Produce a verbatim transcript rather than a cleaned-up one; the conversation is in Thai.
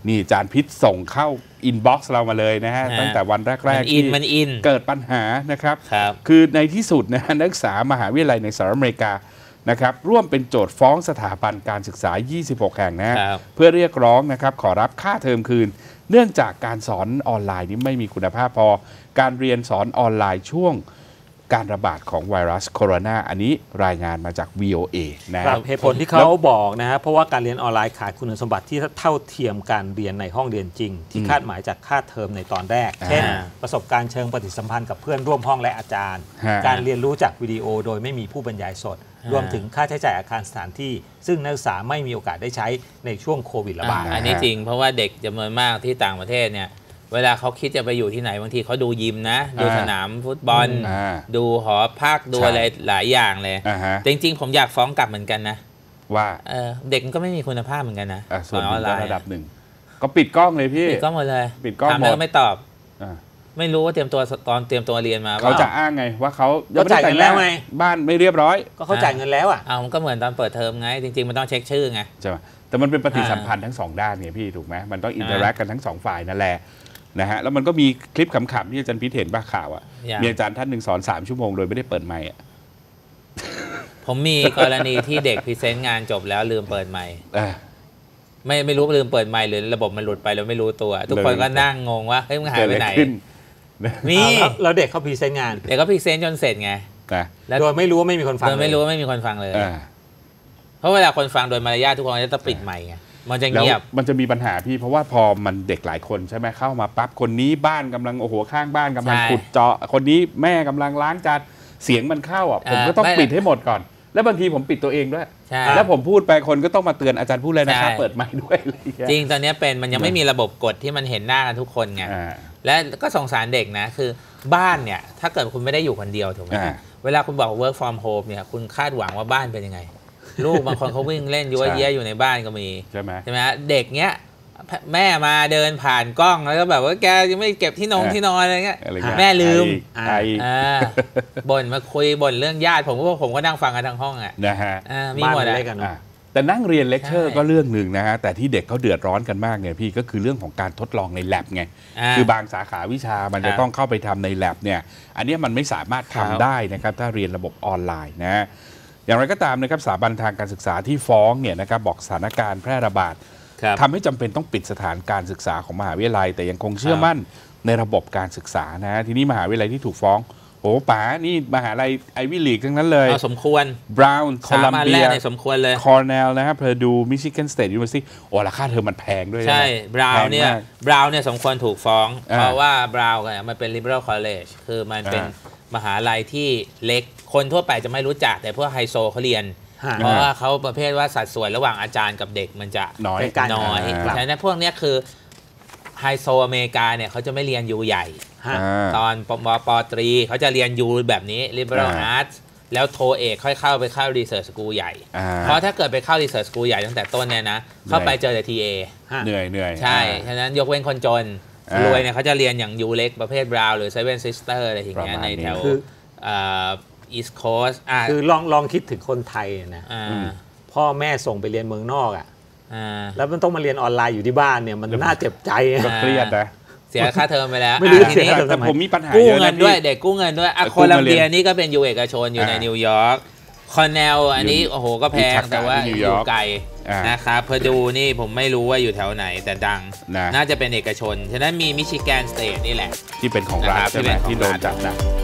นี่จานพิษส่งเข้าอินบ็อกซ์เรามาเลยนะฮะตั้งแต่วันแรกๆที่เกิดปัญหานะครับคือในที่สุดนะนักศึกษามหาวิทยาลัยในสหรัฐอเมริกานะครับร่วมเป็นโจทย์ฟ้องสถาบันการศึกษายี่สิบหกแห่งนะเพื่อเรียกร้องนะครับขอรับค่าเทอมคืนเนื่องจากการสอนออนไลน์นี้ไม่มีคุณภาพพอการเรียนสอนออนไลน์ช่วงการระบาดของไวรัสโคโรนาอันนี้รายงานมาจาก วี โอ เอ นะครับเหตุผลที่เขาบอกนะฮะเพราะว่าการเรียนออนไลน์ขาดคุณสมบัติที่เท่าเทียมการเรียนในห้องเรียนจริงที่คาดหมายจากค่าเทอมในตอนแรกเช่นประสบการณ์เชิงปฏิสัมพันธ์กับเพื่อนร่วมห้องและอาจารย์การเรียนรู้จากวิดีโอโดยไม่มีผู้บรรยายสดรวมถึงค่าใช้จ่ายอาคารสถานที่ซึ่งนักศึกษาไม่มีโอกาสได้ใช้ในช่วงโควิดระบาดอันนี้จริงเพราะว่าเด็กจำนวนมากที่ต่างประเทศเนี่ยเวลาเขาคิดจะไปอยู่ที่ไหนบางทีเขาดูยิมนะดูสนามฟุตบอลดูหอพักดูอะไรหลายอย่างเลยจริงๆผมอยากฟ้องกลับเหมือนกันนะว่าเด็กก็ไม่มีคุณภาพเหมือนกันนะส่วนระดับหนึ่งก็ปิดกล้องเลยพี่ปิดกล้องหมดเลยปิดกล้องหมดไม่ตอบไม่รู้ว่าเตรียมตัวตอนเตรียมตัวเรียนมาเขาจะอ้างไงว่าเขาจ่ายเงินแล้วไงบ้านไม่เรียบร้อยก็เขาจ่ายเงินแล้วอ่ะเอามันก็เหมือนตอนเปิดเทอมไงจริงๆมันต้องเช็คชื่อไงใช่ไหมแต่มันเป็นปฏิสัมพันธ์ทั้งสองด้านไงพี่ถูกไหมมันต้องอินเตอร์แอคกันทั้งสองฝ่ายนั่นแหละนะฮะแล้วมันก็มีคลิปขำๆที่อาจารย์พิเศษบ้าข่าวอ่ะมีอาจารย์ท่านหนึ่งสอนสามชั่วโมงโดยไม่ได้เปิดไมค์อ่ะผมมีกรณีที่เด็กพรีเซนต์งานจบแล้วลืมเปิดไมค์ไม่ไม่รู้ลืมเปิดไมค์หรือระบบมันหลุดไปแล้วไม่รู้ตัวทุกคนก็นั่งงงว่าเฮ้ยมันหายไปไหนมีแล้วเด็กเขาพรีเซนต์งานเด็กก็พรีเซนต์จนเสร็จไงโดยไม่รู้ว่าไม่มีคนฟังโดยไม่รู้ว่าไม่มีคนฟังเลยเพราะเวลาคนฟังโดยมารยาททุกคนจะต้องปิดไมค์ไงมันจะเงียบมันจะมีปัญหาพี่เพราะว่าพอมันเด็กหลายคนใช่ไหมเข้ามาปั๊บคนนี้บ้านกำลังโอ้โหข้างบ้านกำลังขุดเจาะคนนี้แม่กำลังล้างจานเสียงมันเข้าอ่ะผมก็ต้องปิดให้หมดก่อนแล้วบางทีผมปิดตัวเองด้วยแล้วผมพูดไปคนก็ต้องมาเตือนอาจารย์พูดเลยนะครับเปิดไมค์ด้วยจริงตอนนี้เป็นมันยังไม่มีระบบกดที่มันเห็นหน้ากันทุกคนไงและก็สงสารเด็กนะคือบ้านเนี่ยถ้าเกิดคุณไม่ได้อยู่คนเดียวถูกไหมเวลาคุณบอก work from home เนี่ยคุณคาดหวังว่าบ้านเป็นยังไงลูกบางคนเขาวิ่งเล่นยั่วเยี่ยอยู่ในบ้านก็มีใช่ไหมใช่ไหมเด็กเนี้ยแม่มาเดินผ่านกล้องแล้วก็แบบว่าแกยังไม่เก็บที่นอนที่นอนอะไรเงี้ยแม่ลืมบ่นมาคุยบ่นเรื่องญาติผมก็ผมก็นั่งฟังกันทั้งห้องอ่ะนะฮะมีหมดเลยกันแต่นั่งเรียนเลคเชอร์ก็เรื่องหนึ่งนะฮะแต่ที่เด็กเขาเดือดร้อนกันมากเนี่ยพี่ก็คือเรื่องของการทดลองในแลบไงคือบางสาขาวิชามันจะต้องเข้าไปทำในแลบเนี่ยอันนี้มันไม่สามารถทำได้นะครับถ้าเรียนระบบออนไลน์นะอย่างไรก็ตามนะครับสถาบันทางการศึกษาที่ฟ้องเนี่ยนะครับบอกสถานการณ์แพร่ระบาดทำให้จำเป็นต้องปิดสถานการศึกษาของมหาวิทยาลัยแต่ยังคงเชื่อมั่นในระบบการศึกษานะทีนี้มหาวิทยาลัยที่ถูกฟ้องโอ้ป๋านี่มหาลัยไอวิลีกทั้งนั้นเลยสมควรบราวน์โคลัมเบียสมควรเลยคอร์เนลนะครับเพอร์ดูมิชิแกนสเตทยูนิเวอร์ซิตี้โอ้ราคาเทอมมันแพงด้วยใช่บราวน์เนี่ยบราวน์เนี่ยสมควรถูกฟ้องเพราะว่าบราวน์เนี่ยมันเป็น liberal college คือมันเป็นมหาลัยที่เล็กคนทั่วไปจะไม่รู้จักแต่พวกไฮโซเขาเรียนเพราะว่าเขาประเภทว่าสัดส่วนระหว่างอาจารย์กับเด็กมันจะน้อยน้อยฉะนั้นพวกนี้คือไฮโซอเมริกาเนี่ยเขาจะไม่เรียนยูใหญ่ตอนปปตรีเขาจะเรียนยูแบบนี้ liberal arts แล้วโทเอกค่อยเข้าไปเข้า research school ใหญ่เพราะถ้าเกิดไปเข้า research school ใหญ่ตั้งแต่ต้นเนี่ยนะเข้าไปเจอแต่ ที เอเหนื่อยเหนื่อยใช่ฉะนั้นยกเว้นคนจนรวยเนี่ยเขาจะเรียนอย่างยูเล็กประเภทบราวน์หรือ seven sister อะไรอย่างเงี้ยในแถวEast Coast คือลองลองคิดถึงคนไทยนะพ่อแม่ส่งไปเรียนเมืองนอกอ่ะแล้วมันต้องมาเรียนออนไลน์อยู่ที่บ้านเนี่ยมันน่าเจ็บใจเครียดนะเสียค่าเทอมไปแล้วไม่รู้เสียแต่ผมมีปัญหากู้เงินด้วยเด็กกู้เงินด้วยโคลัมเบียนี่ก็เป็นยูเอกชนอยู่ในนิวยอร์กคอนเนลอันนี้โอ้โหก็แพงแต่ว่าอยู่ไกลนะครับเพอร์ดูนี่ผมไม่รู้ว่าอยู่แถวไหนแต่ดังน่าจะเป็นเอกชนฉะนั้นมีมิชิแกนสเตทนี่แหละที่เป็นของรัฐใช่ไหมที่โดนจับนะ